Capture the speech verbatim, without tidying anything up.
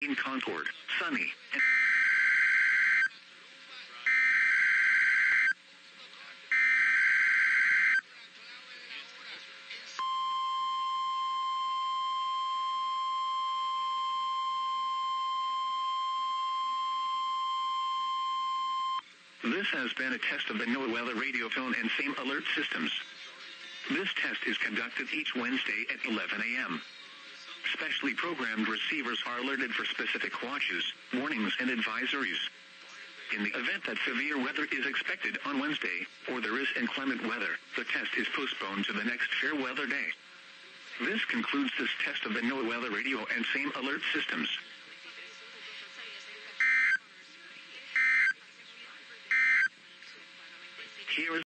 In Concord, sunny. And this has been a test of the NOAA radio phone and SAME alert systems. This test is conducted each Wednesday at eleven a m Specially programmed receivers are alerted for specific watches, warnings and advisories. In the event that severe weather is expected on Wednesday, or there is inclement weather, the test is postponed to the next fair weather day. This concludes this test of the NOAA radio and SAME alert systems.